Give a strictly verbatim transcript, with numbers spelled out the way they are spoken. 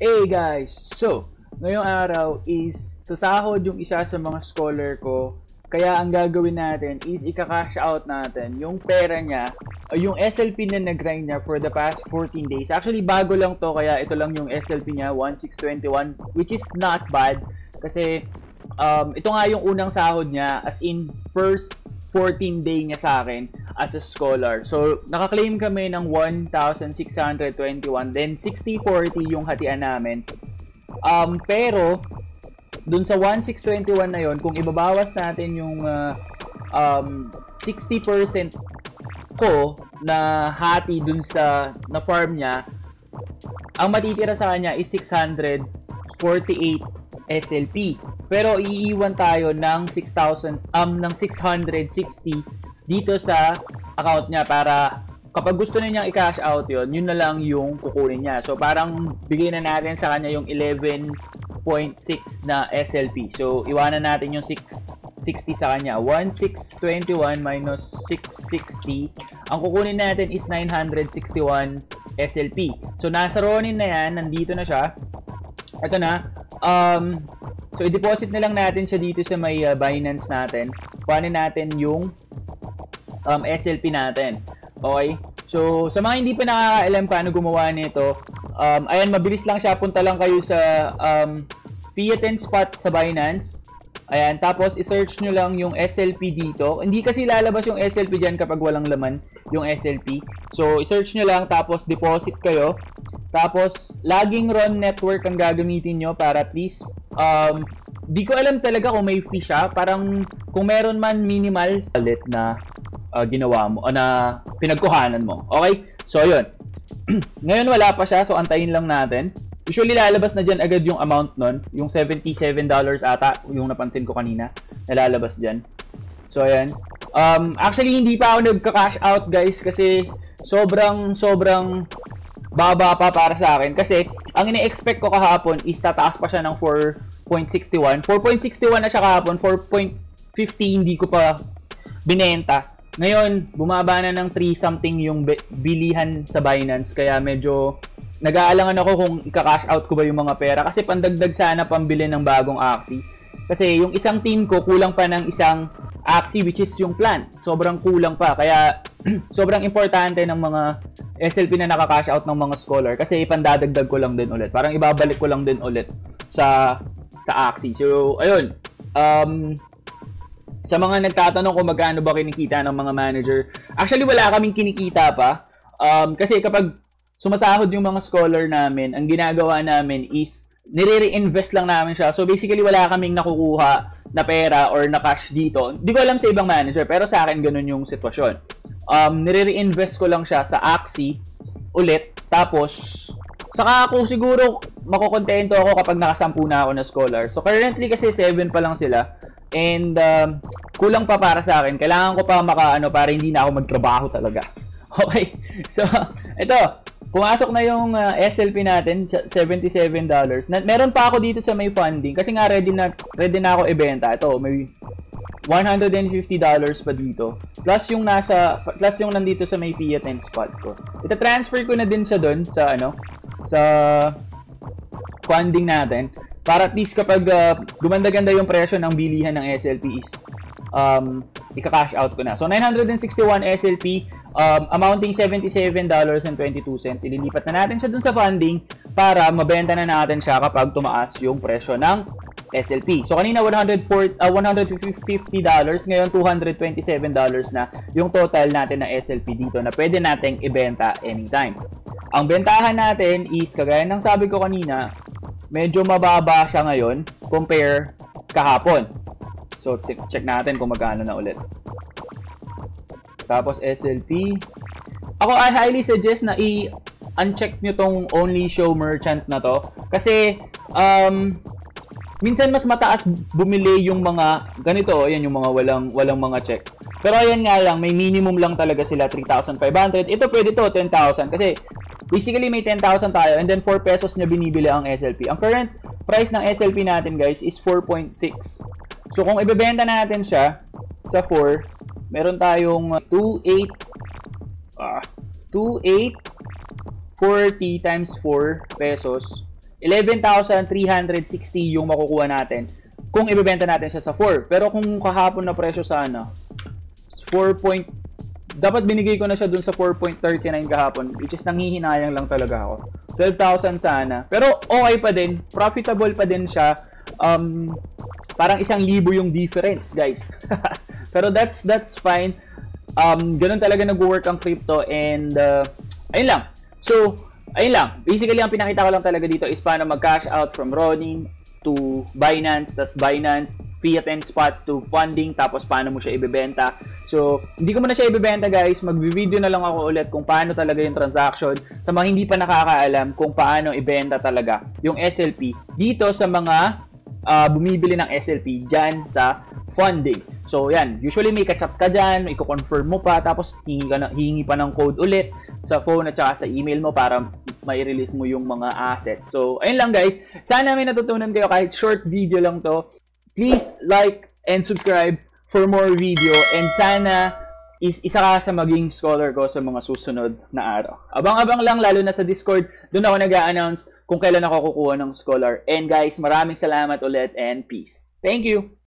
Hey guys! So, ngayong araw is sasahod yung isa sa mga scholar ko. Kaya ang gagawin natin is ika-cash out natin yung pera niya o yung S L P na nag-grind niya for the past fourteen days. Actually, bago lang to kaya ito lang yung S L P niya, one six twenty-one, which is not bad. Kasi um, ito nga yung unang sahod niya, as in first fourteen day niya sa akin as a scholar. So, nakaklaim kami ng one thousand six hundred twenty-one. Then, sixty forty yung hatian namin. Um, pero, dun sa one six twenty-one na yon, kung ibabawas natin yung uh, um, sixty percent ko na hati dun sa na farm niya, ang matitira sa kanya is six hundred forty-eight S L P. Pero iiwan tayo ng six thousand um ng six hundred sixty dito sa account niya para kapag gusto na niyang i-cash out yon, yun na lang yung kukunin niya. So parang bigay na natin sa kanya yung eleven point six na S L P. So iwanan natin yung six sixty sa kanya. one six twenty-one minus six sixty. Ang kukunin natin is nine hundred sixty-one S L P. So nasa Ronin na yan, nandito na siya. Ito na. Um, so, i-deposit na lang natin siya dito sa may uh, Binance natin. Kuhanin natin yung um, S L P natin. Okay? So, sa mga hindi pa nakakaalam paano gumawa nito, um, ayan, mabilis lang siya. Punta lang kayo sa um, fiat and spot sa Binance. Ayan, tapos i-search nyo lang yung S L P dito. Hindi kasi lalabas yung S L P dyan kapag walang laman yung S L P. So, i-search nyo lang, tapos deposit kayo. Tapos, laging Ron network ang gagamitin nyo para at least, um, di ko alam talaga kung may fee siya. Parang, kung meron man minimal, ulit na uh, ginawa mo, o na pinagkuhanan mo. Okay? So, yun. Ngayon, wala pa siya. So, antayin lang natin. Usually, lalabas na dyan agad yung amount nun. Yung seventy-seven dollars ata, yung napansin ko kanina, nalalabas dyan. So, ayan. Um, actually, hindi pa ako nagka-cash out, guys, kasi sobrang, sobrang baba pa para sa akin. Kasi, ang ine-expect ko kahapon is tataas pa siya ng four point six one. four point six one na siya kahapon. four point five zero hindi ko pa binenta. Ngayon, bumaba na ng three something yung bilihan sa Binance. Kaya medyo nag-aalangan ako kung ika-cash out ko ba yung mga pera. Kasi pandagdag sana pambili ng bagong Axie. Kasi yung isang team ko, kulang pa ng isang Axie, which is yung plant. Sobrang kulang pa. Kaya, sobrang importante ng mga S L P na naka-cash out ng mga scholar. Kasi ipandadagdag ko lang din ulit. Parang ibabalik ko lang din ulit sa sa Axie. So, ayun. Um, sa mga nagtatanong kung magkano ba kinikita ng mga manager. Actually, wala kaming kinikita pa. Um, kasi kapag sumasahod yung mga scholar namin, ang ginagawa namin is nire-reinvest lang namin siya. So basically, wala kaming nakukuha na pera or na cash dito. Hindi ko alam sa ibang manager, pero sa akin ganun yung sitwasyon. Um, nire-reinvest ko lang siya sa Axie ulit. Tapos, saka ako siguro makukontento ako kapag nakasampu na ako na scholar. So currently kasi seven pa lang sila. And um, kulang pa para sa akin. Kailangan ko pa maka, ano, para hindi na ako magtrabaho talaga. Okay? So, ito. Pumasok na yung uh, S L P natin, seventy-seven dollars. Na, meron pa ako dito sa may funding kasi nga ready na ready na ako ibenta. Ito, may one hundred fifty dollars pa dito. Plus yung nasa plus yung nandito sa may fiat and spot ko. Ita-transfer ko na din siya doon sa ano, sa funding natin para at least kapag uh, gumanda-ganda yung presyo ng bilihan ng S L P is um ika-cash out ko na. So nine hundred sixty-one S L P, um, amounting seventy-seven dollars and twenty-two cents. Ililipat na natin siya dun sa funding para mabenta na natin siya kapag tumaas yung presyo ng S L P. So kanina one hundred fifty dollars, ngayon two hundred twenty-seven dollars na yung total natin na S L P dito na pwede nating ibenta anytime. Ang bentahan natin is, kagaya ng sabi ko kanina, medyo mababa siya ngayon compare kahapon. So, check natin kung magkano na ulit. Tapos, S L P. Ako, I highly suggest na i-uncheck nyo tong only show merchant na to. Kasi, um, minsan mas mataas bumili yung mga, ganito, yan yung mga walang, walang mga check. Pero, ayan nga lang, may minimum lang talaga sila, three thousand five hundred. Ito, pwede to, ten thousand. Kasi, basically, may ten thousand tayo, and then four pesos niya binibili ang S L P. Ang current price ng S L P natin, guys, is four point six. So, kung ibebenta natin siya sa four, meron tayong two eight, ah, two eight forty times four pesos. eleven thousand three hundred sixty yung makukuha natin kung ibebenta natin siya sa four. Pero kung kahapon na presyo sana, four point, dapat binigay ko na siya dun sa four point three nine kahapon, which is nanghihinayang lang talaga ako. twelve thousand sana. Pero okay pa din, profitable pa din siya. Um, parang isang libo yung difference, guys. Pero that's that's fine. Um, ganun talaga nag-work ang crypto, and uh, ayun lang. So, ayun lang. Basically, ang pinakita ko lang talaga dito is paano mag-cash out from Ronin to Binance, tas Binance, fiat and spot to funding, tapos paano mo siya ibebenta. So, hindi ko muna siya ibebenta, guys. Mag-video na lang ako ulit kung paano talaga yung transaction sa mga hindi pa nakakaalam kung paano ibenta talaga yung S L P dito sa mga uh, bumibili ng S L P dyan sa funding. So, yan. Usually, may kachat ka dyan, may confirm mo pa, tapos hingi, ka na, hingi pa ng code ulit sa phone at saka sa email mo para mai-release mo yung mga assets. So, ayun lang, guys. Sana may natutunan kayo kahit short video lang to. Please like and subscribe for more video, and sana is isa ka sa maging scholar ko sa mga susunod na araw. Abang-abang lang, lalo na sa Discord. Doon ako nag-a-announce kung kailan ako kukuha ng scholar. And guys, maraming salamat ulit and peace. Thank you!